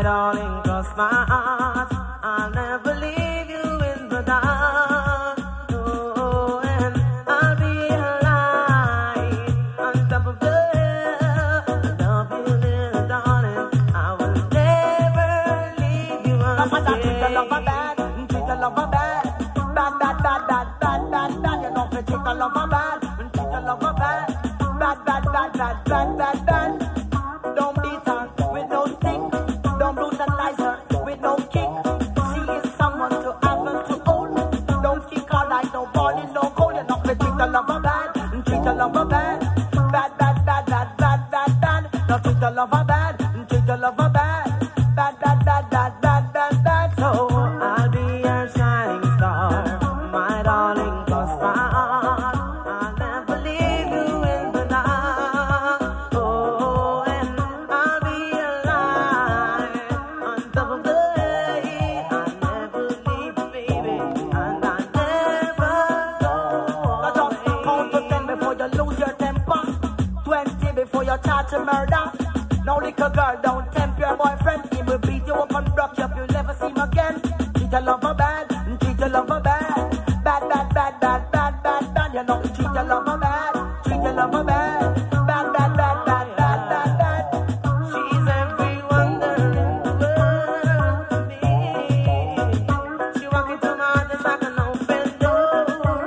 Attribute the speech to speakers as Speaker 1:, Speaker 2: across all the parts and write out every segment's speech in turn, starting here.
Speaker 1: darling, cross my heart. I'll never leave you in the dark. Oh, and I'll be alive on top of the hill. Love you, little darling. I will never leave you until. Treat the lover bad, treat the lover bad. Bad, bad, bad, bad, bad, bad, bad. You know, treat the lover bad, treat the lover bad. Bad, bad, bad, bad, bad, bad, bad. Don't beat her with no stick. Don't brutalize her with no kick. She is someone to have and to own. Don't kick her like no body, no cold. You're not to treat the lover bad, treat the lover bad. Bad, bad, bad, bad, bad, bad, bad. Don't treat the lover bad, treat the lover bad. Bad, bad, bad, bad, bad, bad, bad. So I'll be your shining star, my darling, cross my heart. I'll never leave you in the dark. Oh, and I'll be alive on top of the hill. I'll never leave you, baby, and I'll never go away. Just count to 10 before you lose your temper. 20 before you start to murder. No little girl, don't tempt your boyfriend. He will beat you up and rock you up, you'll never see him again. Treat your lover bad, treat your lover bad. Bad, bad, bad, bad, bad, bad, bad. You know, treat your lover bad, treat your lover bad. Bad, bad, bad, bad, bad, bad, bad. She's every wonder in the world to me. She walk into my heart just like an open door.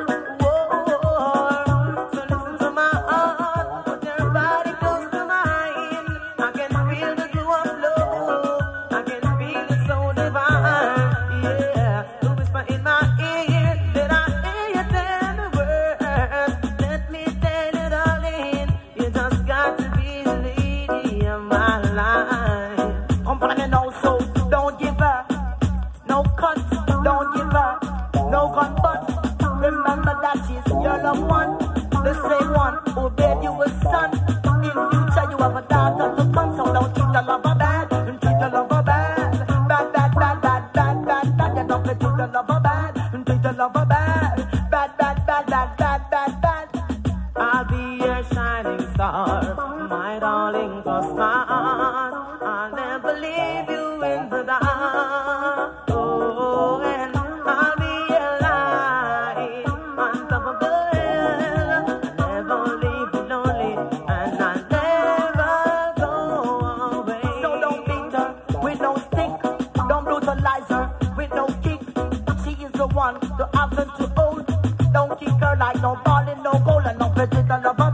Speaker 1: Whoa. So listen to my heart, put your body close to mine. I can feel the glue of love. I can feel it so divine. Yeah, the whisper in my ear that I hear you tell the words. Let me tell you, darling, you just got to be the lady of my life. Come on and also, don't give her no cut, don't give her no gun, but remember that she's your loved one, the same one who gave you a son. In future you have a daughter to come, so don't treat the lover bad, and treat the lover bad. Bad, bad, bad, bad, bad, bad, bad. You don't treat the lover bad, and treat the lover bad. Bad, bad, bad, bad, bad, bad, bad. I'll be your shining star, my darling, cross my heart. I'll never leave you in the dark. Oh, and I'll be alive on top of the hill. I'll never leave you lonely, and I'll never go away. So don't beat her with no stick. Don't brutalize her with no kick. She is the one to have and to own. Don't kick her like no ball in no goal, and don't put it on the